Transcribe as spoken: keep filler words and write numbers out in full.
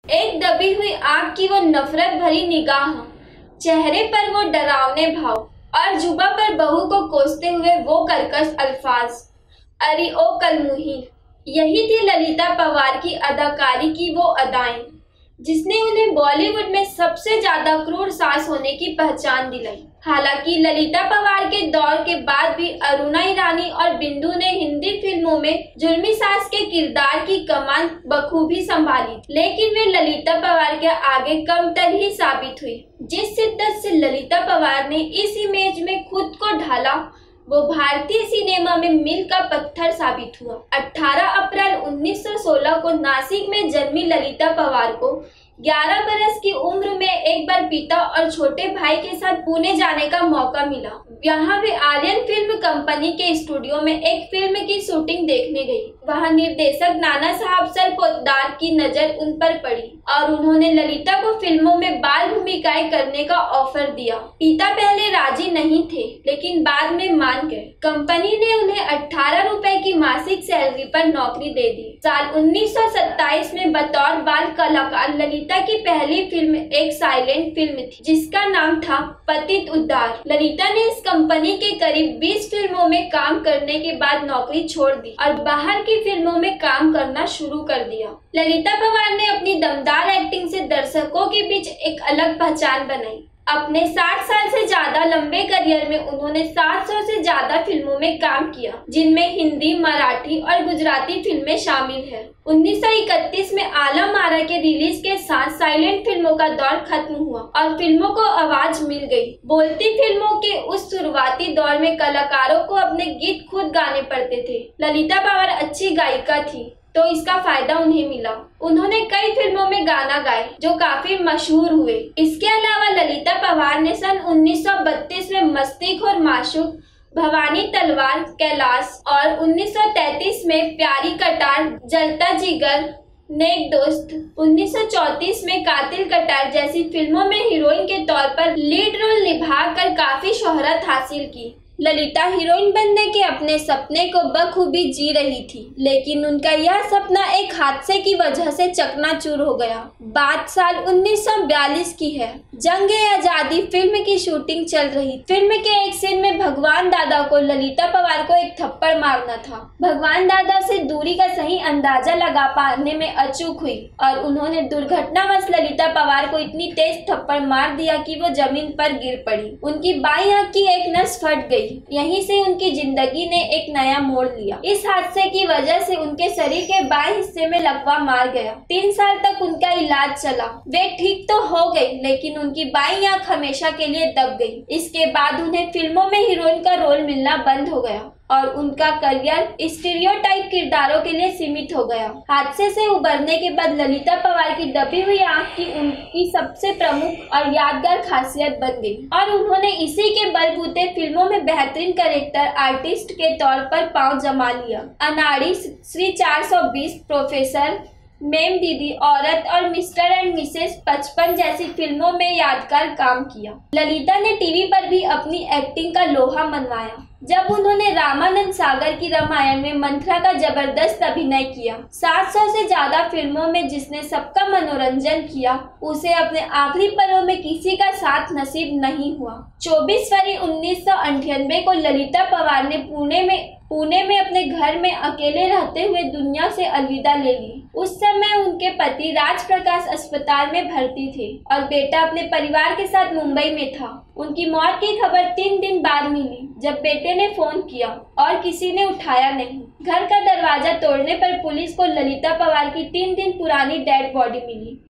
एक दबी हुई आंख की वो नफरत भरी निगाह, चेहरे पर वो डरावने भाव और जुबा पर बहू को कोसते हुए वो कर्कश अल्फाज, अरे ओ कलमुही। यही थी ललिता पवार की अदाकारी की वो अदाएं जिसने उन्हें बॉलीवुड में सबसे ज्यादा क्रूर सास होने की पहचान दिलाई। हालांकि ललिता पवार के दौर के बाद भी अरुणा ईरानी और बिंदु ने हिंदी फिल्मों में जुल्मी सास के किरदार की कमान बखूबी संभाली, लेकिन वे ललिता पवार के आगे कमतर ही साबित हुई। जिस शिद्दत से ललिता पवार ने इस इमेज में खुद को ढाला वो भारतीय सिनेमा में मील का पत्थर साबित हुआ। अठारह अप्रैल उन्नीस सौ सोलह को नासिक में जन्मी ललिता पवार को ग्यारह बरस की उम्र में एक बार पिता और छोटे भाई के साथ पुणे जाने का मौका मिला। यहाँ वे आर्यन फिल्म कंपनी के स्टूडियो में एक फिल्म की शूटिंग देखने गई। वहाँ निर्देशक नाना साहब सर पोद्दार की नजर उन पर पड़ी और उन्होंने ललिता को फिल्मों में बाल भूमिकाएं करने का ऑफर दिया। पिता पहले राजी नहीं थे, लेकिन बाद में मान गए। कंपनी ने उन्हें अठारह रुपए की मासिक सैलरी पर नौकरी दे दी। साल उन्नीस सौ सत्ताईस में बतौर बाल कलाकार ललिता की पहली फिल्म एक साइलेंट फिल्म थी जिसका नाम था पतित उद्धार। ललिता ने इस कंपनी के करीब बीस फिल्मों में काम करने के बाद नौकरी छोड़ दी और बाहर की फिल्मों में काम करना शुरू कर दिया। ललिता पवार ने अपनी दमदार एक्टिंग से दर्शकों के बीच एक अलग पहचान बनाई। अपने साठ साल से ज्यादा लंबे करियर में उन्होंने सात सौ से ज्यादा फिल्मों में काम किया, जिनमें हिंदी, मराठी और गुजराती फिल्में शामिल हैं। उन्नीस सौ इकतीस में आलम आरा के रिलीज के साथ साइलेंट फिल्मों का दौर खत्म हुआ और फिल्मों को आवाज मिल गई। बोलती फिल्मों के उस शुरुआती दौर में कलाकारों को अपने गीत खुद गाने पड़ते थे। ललिता पवार अच्छी गायिका थी तो इसका फायदा उन्हें मिला। उन्होंने कई फिल्मों में गाना गाए जो काफी मशहूर हुए। इसके अलावा ललिता पवार ने सन उन्नीस सौ बत्तीस में मस्तीखोर माशूक, भवानी तलवार, कैलाश और उन्नीस सौ तैंतीस में प्यारी कटार, जलता जिगर, नेक दोस्त, उन्नीस सौ चौंतीस में कातिल कटार जैसी फिल्मों में हीरोइन के तौर पर लीड रोल निभाकर काफी शोहरत हासिल की। ललिता हीरोइन बनने के अपने सपने को बखूबी जी रही थी, लेकिन उनका यह सपना एक हादसे की वजह से चकनाचूर हो गया। बात साल उन्नीस सौ बयालीस की है। जंग-ए-आजादी फिल्म की शूटिंग चल रही। फिल्म के एक सीन में भगवान दादा को ललिता पवार को एक थप्पड़ मारना था। भगवान दादा से दूरी का सही अंदाजा लगा पाने में अचूक हुई और उन्होंने दुर्घटनावश ललिता पवार को इतनी तेज थप्पड़ मार दिया कि वो जमीन पर गिर पड़ी। उनकी बाईं आंख की एक नस फट गई। यहीं से उनकी जिंदगी ने एक नया मोड़ लिया। इस हादसे की वजह से उनके शरीर के बाएं हिस्से में लकवा मार गया। तीन साल तक उनका इलाज चला। वे ठीक तो हो गई, लेकिन उनकी बाईं आंख हमेशा के लिए दब गई। इसके बाद उन्हें फिल्मों में हीरोइन का रोल मिलना बंद हो गया और उनका करियर स्टीरियोटाइप किरदारों के लिए सीमित हो गया। हादसे से उबरने के बाद ललिता पवार की दबी हुई आंख की उनकी सबसे प्रमुख और यादगार खासियत बन गई और उन्होंने इसी के बलबूते फिल्मों में बेहतरीन कैरेक्टर आर्टिस्ट के तौर पर पांव जमा लिया। अनाड़ी, श्री चार सौ बीस, प्रोफेसर, मेम दीदी, औरत और मिस्टर एंड मिसेस पचपन जैसी फिल्मों में यादगार काम किया। ललिता ने टीवी पर भी अपनी एक्टिंग का लोहा मनवाया जब उन्होंने रामानंद सागर की रामायण में मंथरा का जबरदस्त अभिनय किया। सात सौ से ज्यादा फिल्मों में जिसने सबका मनोरंजन किया, उसे अपने आखिरी पलों में किसी का साथ नसीब नहीं हुआ। चौबीस फरवरी उन्नीस सौ अंठानवे को ललिता पवार ने पुणे में पुणे में अपने घर में अकेले रहते हुए दुनिया से अलविदा ले ली। उस समय उनके पति राज प्रकाश अस्पताल में भर्ती थे और बेटा अपने परिवार के साथ मुंबई में था। उनकी मौत की खबर तीन दिन बाद मिली जब बेटे ने फोन किया और किसी ने उठाया नहीं। घर का दरवाजा तोड़ने पर पुलिस को ललिता पवार की तीन दिन पुरानी डेड बॉडी मिली।